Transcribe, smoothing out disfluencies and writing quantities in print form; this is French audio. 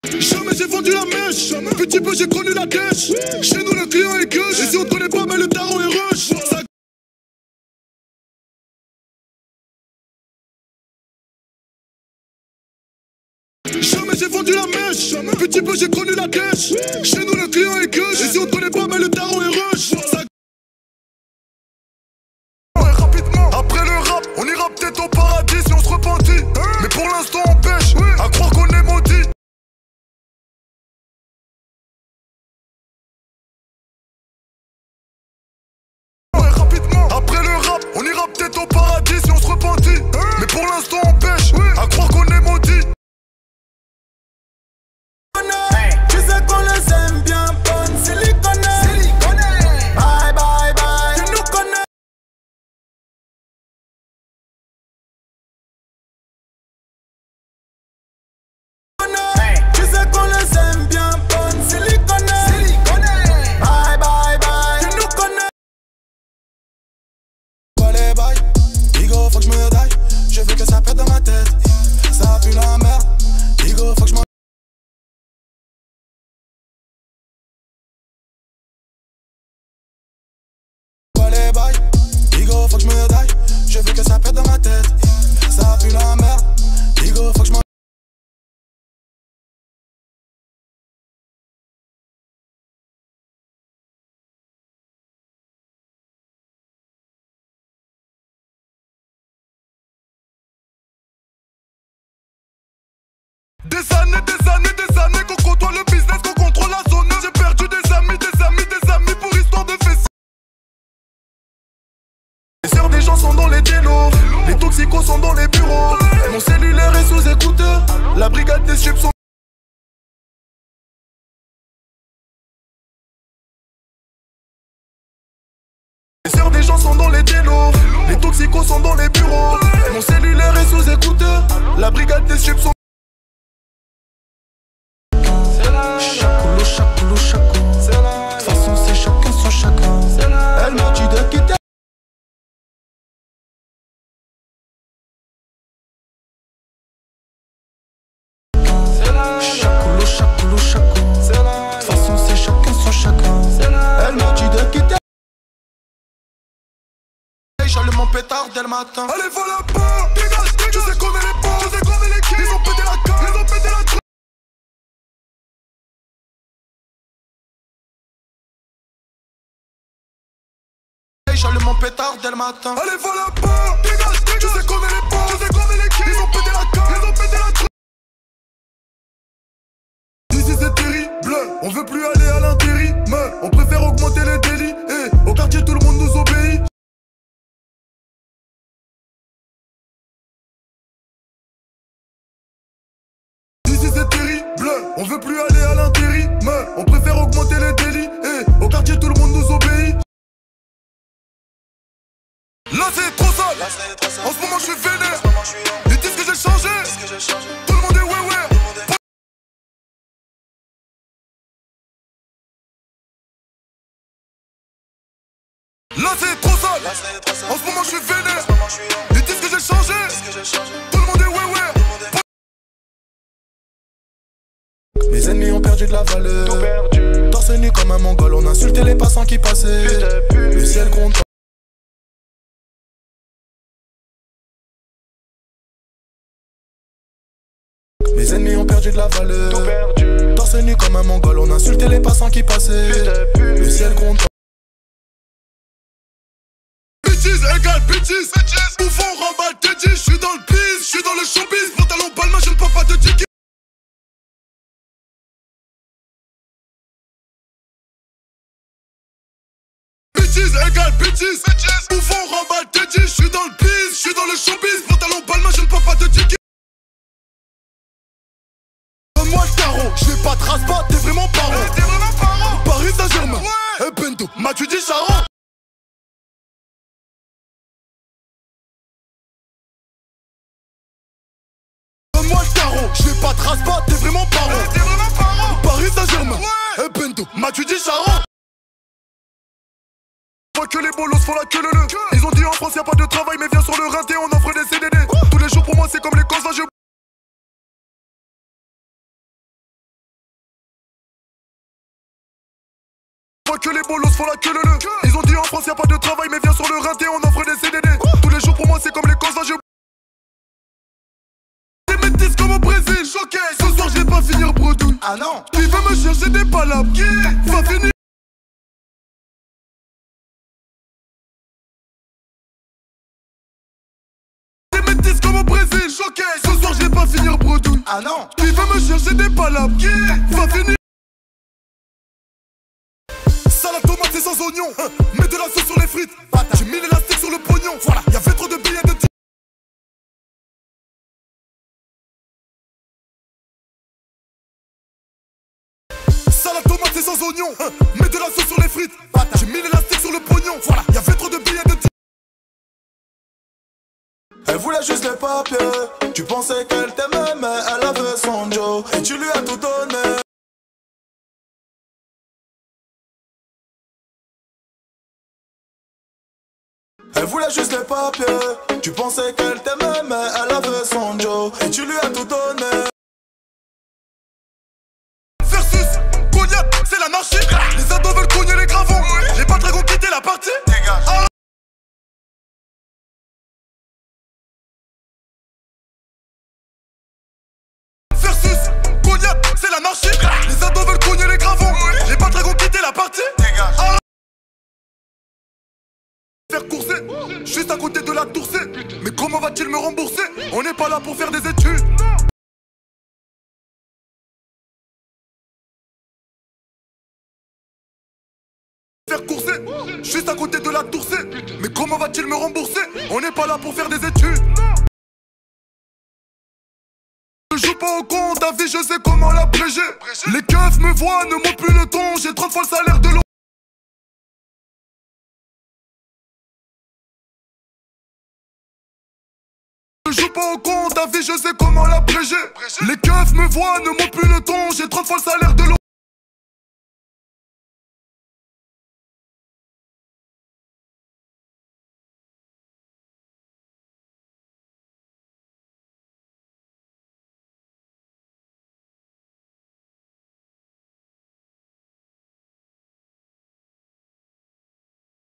Jamais j'ai vendu la mèche, petit peu j'ai connu la dèche. Chez nous le client est gueuche, et si on te connaît pas mais le tarot est rush. Jamais j'ai vendu la mèche, petit peu j'ai connu la dèche. Chez nous le client est gueuche, et si on te connaît pas mais le tarot est rush. Rapidement, après le rap, on ira peut-être au paradis si on se repentit. Mais pour l'instant on pêche, à croire qu'on est maudit. Après le rap, on ira peut-être au paradis si on se repentit. Mais pour l'instant on pêche, à croire qu'on est maudit. Tu sais qu'on les aime bien bonnes, silicone. Bye bye bye, tu nous connais. Tu sais qu'on les aime bien bonnes, silicone. Bye bye bye, tu nous connais. Les bails, Igo, faut que je me daille. Je veux que ça pète dans ma tête. Ça pue la merde. Igo, faut que je m'en. Les bails, Igo, faut que je me daille. Je veux que ça pète dans ma tête. Ça pue la merde. Igo, faut que je m'en. Des années qu'on contrôle le business, qu'on contrôle la zone. J'ai perdu des amis pour histoire de fesses. Les sœurs des gens sont dans les télos, les toxicos sont dans les bureaux. Mon cellulaire est sous écouteur, la brigade des chips sont. Les sœurs des gens sont dans les télos, les toxicos sont dans les bureaux. Mon cellulaire est sous écouteur, la brigade des chips sont. Chacoulou, de toute façon c'est chacun son chacun. Elle m'a dit de quitter. Chacoulou, de toute façon c'est chacun son chacun. Elle m'a dit de quitter. J'allume mon pétard dès le matin. Allez voilà pas, dégage, tu sais qu'on est les bons, tu sais qu'on est l'équipe. Ils ont pété la carte, ils ont pété la tronche. J'allume mon pétard dès le matin. Allez voilà pas, dégage, tu sais qu'on est les bons, tu sais qu'on est l'équipe. Ils ont pété la carte, ils ont pété la tronche. Ici c'est terrible, on veut plus aller à l'intérim. On préfère augmenter les délits, et au quartier tout le monde nous obéit. Ici c'est terrible, on veut plus aller à l'intérim. On préfère augmenter les délits, et au quartier tout le monde nous obéit. Là c'est trop sale, en ce moment je suis vénère. Ils disent que j'ai changé, tout le monde est ouais. Là c'est trop sale, en ce moment je suis vénère. Ils disent que j'ai changé, tout le monde est ouais. Mes ennemis ont perdu de la valeur. Torse nu comme un mongol, on insultait les passants qui passaient. Le ciel compte. Mes ennemis ont perdu de la valeur. Torse nu comme un mongol, on insultait les passants qui passaient. Le ciel compte. Bitches égale bitches, bouffon remballe tes je suis dans le biz, je suis dans le showbiz. Pantalon palma, je ne peux pas te ticker. Bitches égale bitches, bouffon remballe tes je suis dans le biz, je suis dans le showbiz. Pantalon palma, je ne peux pas te ticker. Donne-moi le tarot, je vais pas te raspa, t'es vraiment paro. Paris Saint-Germain, et Bento, m'as-tu dit Charon? Donne-moi le tarot, je vais pas te raspa, t'es vraiment paro. Paris Saint-Germain, et Bento, m'as-tu dit Charon? Vois que les bolos font la queue le. Ils ont dit en France y'a pas de travail, mais viens sur le rinté, on offre des CDD. Tous les jours pour moi c'est comme les causes, je bolos font la queue leu. Ils ont dit en France y'a pas de travail, mais viens sur le rinté, on offre des CDD. Tous les jours pour moi c'est comme les causes, je des métis comme au Brésil. Choqué, ce soir je vais pas finir bredouille. Ah non. Tu veux me chercher des palabres, qui va finir. Des métis comme au Brésil. Choqué, ce soir je vais pas finir bredouille. Ah non. Tu veux me chercher des palabres, qui va finir. Salade tomate et sans oignon, mets de la sauce sur les frites. J'ai mis l'élastique sur le pognon. Voilà, y'avait trop de billets de salade tomate et sans oignon, mets de la sauce sur les frites. J'ai mis l'élastique sur le pognon. Voilà, y'avait trop de billets de Elle voulait juste les papiers. Tu pensais qu'elle t'aimait mais elle avait son Joe. Et tu lui as tout donné. Elle voulait juste les papiers. Tu pensais qu'elle t'aimait mais elle avait son Joe. Et tu lui as tout donné. versus Cognac, c'est l'anarchie. Les ados veulent cogner les gravons. Les pas dragons quitter la partie. Ah. Versus Cognac, c'est l'anarchie. Les ados veulent cogner les gravons. Les pas dragons quitter la partie. Ah. Faire courser, juste à côté de la Tour C. Mais comment va-t-il me rembourser? On n'est pas là pour faire des études. Faire courser, juste à côté de la Tour C. Mais comment va-t-il me rembourser? On n'est pas là pour faire des études. Je joue pas au compte, ta vie je sais comment l'abréger. Les keufs me voient, ne montent plus le ton. J'ai 30 fois le salaire de l'eau. Je joue pas au compte, ta vie je sais comment l'abréger. Les keufs me voient, ne montent plus le ton. J'ai 30 fois le salaire de l'eau.